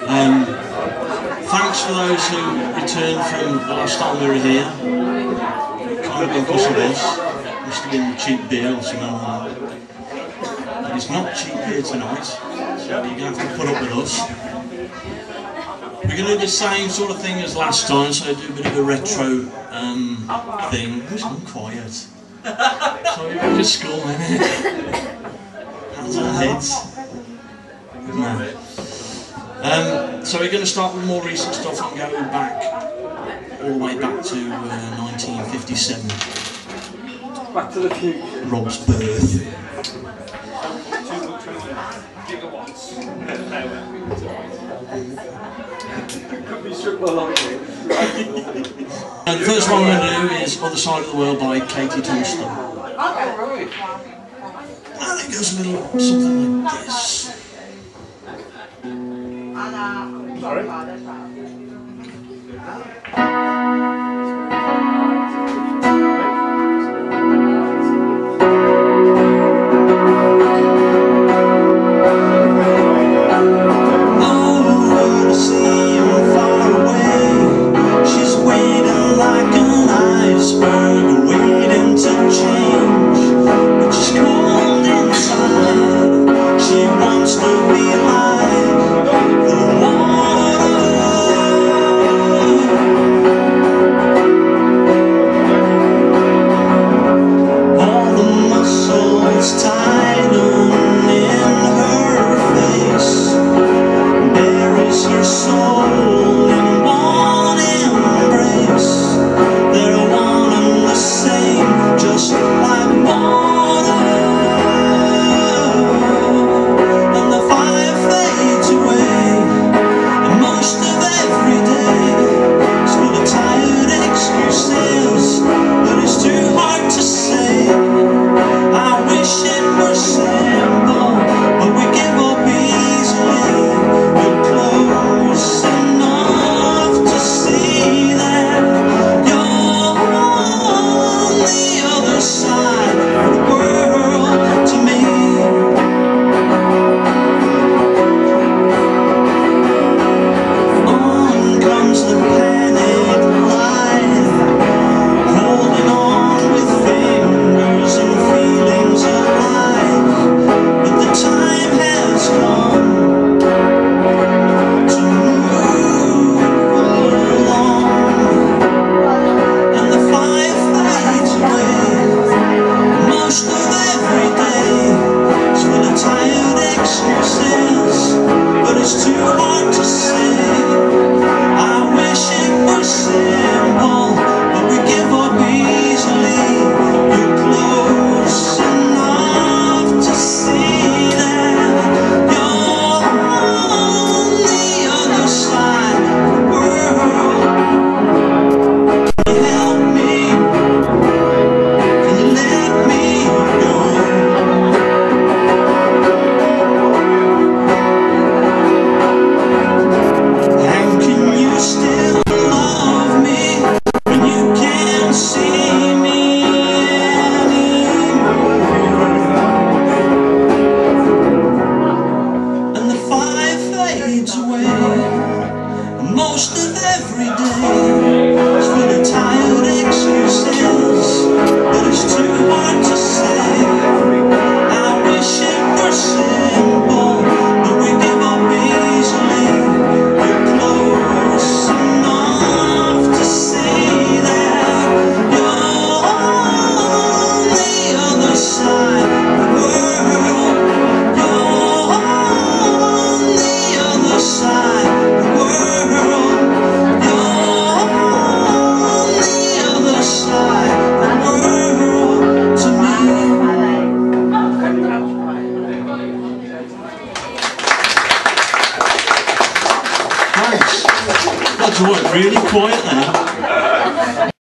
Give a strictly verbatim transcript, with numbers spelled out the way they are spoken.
Um, thanks for those who returned from the last time we were here. Kind of been because of us. Must have been cheap beer or something like that. But it's not cheap beer tonight, so you're going to have to put up with us. We're going to do the same sort of thing as last time, so do a bit of a retro um, thing. Who's gone quiet? Sorry, we're just school, innit? Hands on heads. No. Um, so we're going to start with more recent stuff and go back, all the way back to uh, nineteen fifty-seven. Back to the future. Rob's birth. And the first one we're going to do is Other Side of the World by Katie Tunstall. And it goes a little something like this. Sorry? Most of every day.